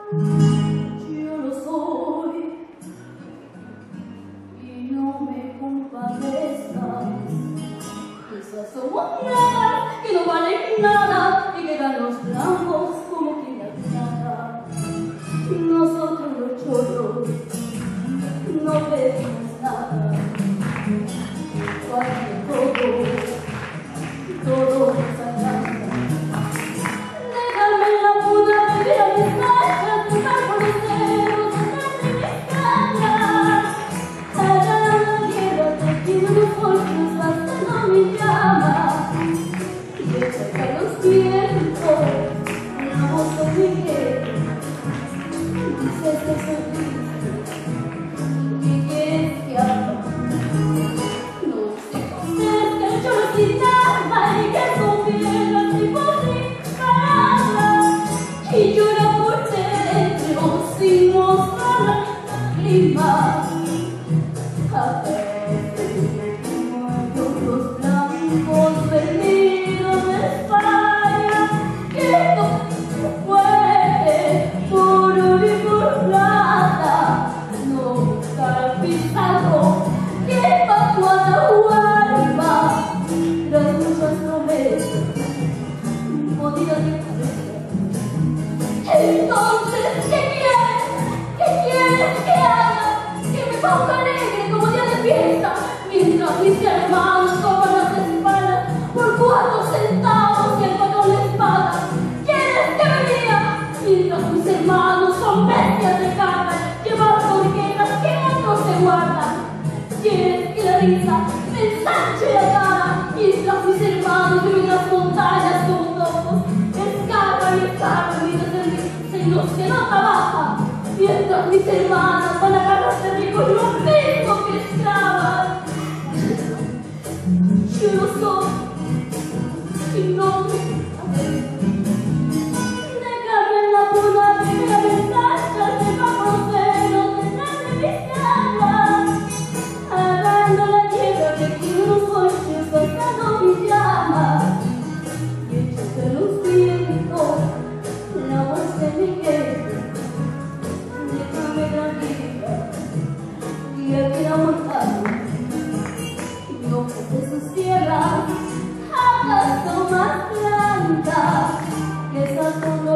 Yo lo soy y no me compadezcas. Esas somos nada, que no valen nada y quedan los blancos como que nada. Nosotros los chorros no pedimos nada. Cuando todo nos agrada. Déjame en la cuna beber a mis manchas, tocar con los dedos, tocarme mis cañas. Allá en la tierra te tiene los ojos, bastando mi llama. Y echar a los vientos, una voz de mi querer. Dices que soy triste, que quieres que haga. No sé cómo es que yo sin alma y que supiera si sin palabras. Y llora por dentro sin mostrar lágrimas. A veces como los blancos venidos de España, que no puede por oro y por plata no buscar pisado que pa' Guanajuato tras muchas promesas podidas de cabeza. Entonces, ¿qué quieres que haga? Que me ponga alegre como día de fiesta, mientras mis hermanos toman las espaldas por 4 centavos y el patrón les paga. ¿Quieres que me diga? Mientras mis hermanos son bestias de carne, llevando riquezas que otros se guardan. ¿Quieres que la risa me ensanche la cara? Mientras mis hermanos viven las montañas como locos, escarban y escarban y desde en los que no trabajan. Mientras mis hermanas van a agarrarse rico y lo mismo que esclavas. Yo lo soy y no me déjame en la cuna beber a mis anchas, debajo los celos detrás de mis alas. Arando la tierra que tiene unos coches, pasando mi llama. Y échate los vientos, la voz de mi querer. Déjame tranquila, y aquí la montaña. Y no de sus tierras, acaso más blancas que esas